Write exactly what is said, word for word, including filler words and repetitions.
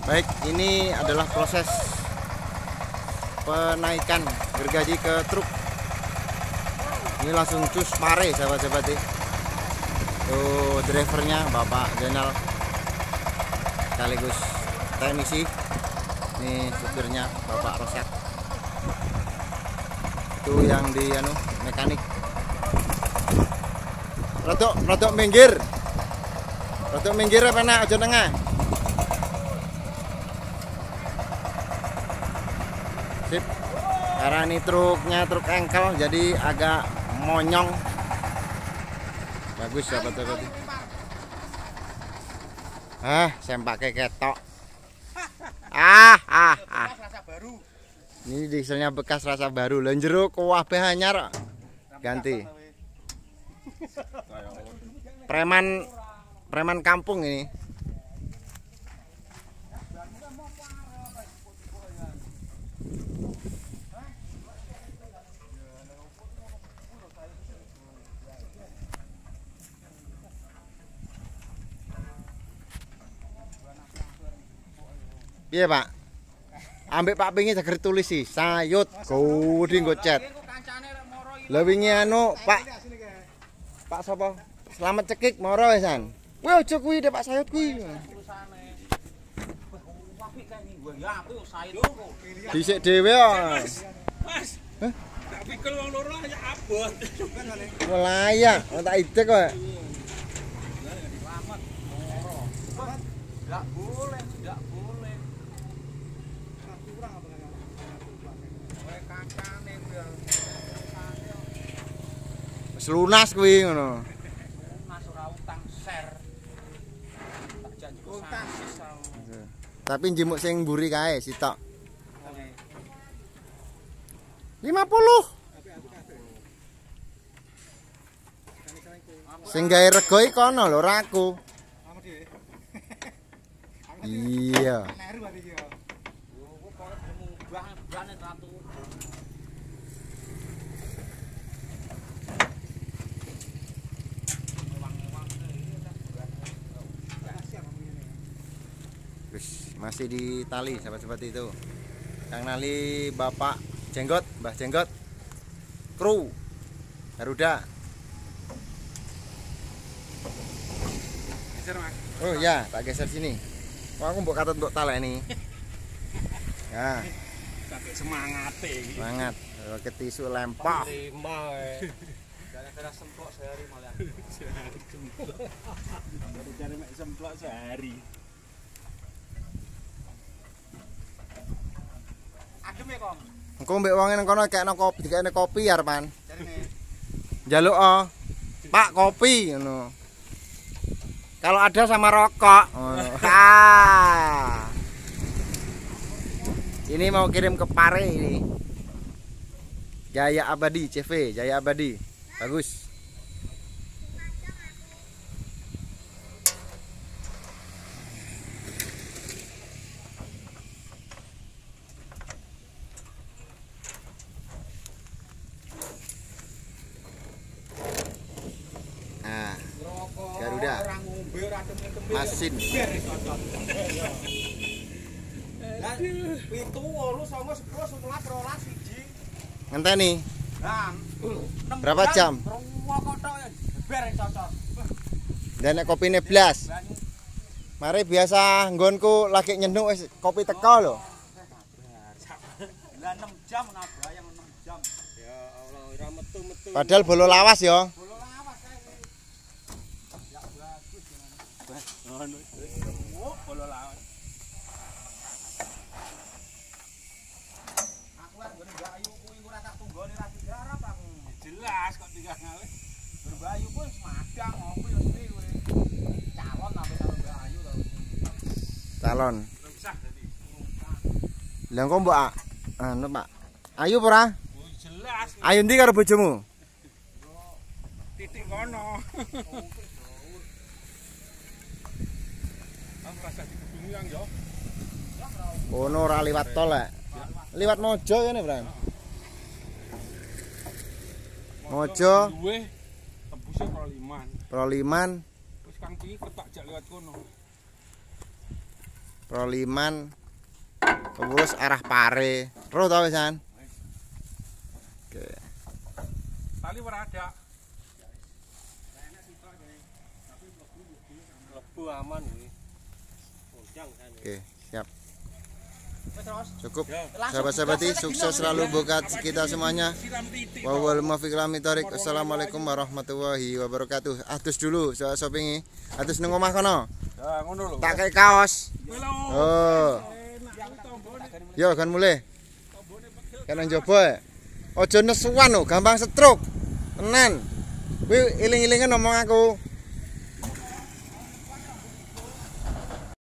Baik, ini adalah proses penaikan gergaji ke truk. Ini langsung cus pare sahabat-sahabat. Tuh drivernya Bapak Zainal sekaligus teknisi. Ini supirnya Bapak Rosak. Itu yang di anu mekanik. Rodok rodok minggir. Rodok minggir apa nak aja tengah. Sip. Karena ini truknya truk engkel jadi agak monyong. Bagus sahabat-sahabat. Ah, sempak ketok. Ah, ah, ah. Ini dieselnya bekas rasa baru. Lan jero kabeh anyar. Ganti. Preman preman kampung ini. Iya Pak, ambek Pak Pingi jager tulis sih, sayut, kudi ngocet. Lebihnya anu Pak, Pak Sopo, selamat cekik moro esan. Wih ojo kuwi deh Pak sayut kuwi. Disik dhewe yo. Mas. Hah? Tak pikir wong loro ya abot. Melayak, tak ide kok. Selamat moro. Enggak boleh, enggak boleh. Wis lunas kuwi ngono. Lunas ora utang share. Tak janji utang. Tapi njemuk sing mburi kae sitok. lima puluh. Sing gawe rego iki kono lho ora aku. Iya. Masih di tali sahabat-sahabat itu. Yang nali Bapak Jenggot, Mbah Jenggot. Kru Garuda. Geser, Mas. Oh ya, tak geser sini. Wah, aku mbok katut mbok taleni. Ya. Sampai semangat iki. Semangat. Ke tisu lempah. Terima wae. Gara-gara semplok sehari malah. Sehari semplok. Baru cari mek semplok sehari. Adem ya, Kong. Engko mbek wong nang kono kekno kopi, dikene kopi arepan. Jarine. Njaluk oh. Pak kopi ngono. Kalau ada sama rokok. Oh. Ah. Ini mau kirim ke Pare ini. Jaya Abadi C V, Jaya Abadi. Bagus. Nah, Garuda. Masin. Pitu, wolu, songo, sepuluh, sebelas, rolas, siji. Ngenteni. Berapa jam? Dan nek kopine blas. Mari biasa nggonku lagi nyenuk wis kopi teko lho. Lah enam jam nabrak yang enam jam. Ya Allah, ora metu-metu. Padahal bolo lawas ya. Bolo lawas kae. Ya bagus. Ngono. Bolo lawas. Aku wis ngene Bayu kuwi ora tak tunggone ra digarap aku. Jelas kok tinggal ngalih. Berbayu pun semadang ngopi yo suwi kowe. Calon sampe karo Bayu to. Calon. Sah dadi. Lah kok mbok anu Pak. Ayu apa ora? Oh jelas. Ayu ndi karo bojomu? Titik kono. Am rasa dikebingungan yo. Ono ora liwat tol lek. Liwat Mojo kene, Bran. Mojo duwe tembuse Proliman. Proliman. Wis Kang Pi ketak jak liwat kono. Proliman lurus arah Pare. Roh tau pisan. Oke. Tali ora ada. Lebu aman iki. Oke, siap. Cukup. Sahabat-sahabati, sukses selalu buat kita semuanya. Wawal muwaffiq ila Assalamualaikum warahmatullahi wabarakatuh. Atus dulu, saya shoppingi. Atus nang omah kono. Ya ngono lho. Tak kei kaos. Oh. Yo kan mulai. Kan nang njaba. Aja nesuwan lho, gampang stroke. Tenan. Kuwi iling-ilingan ngomong aku.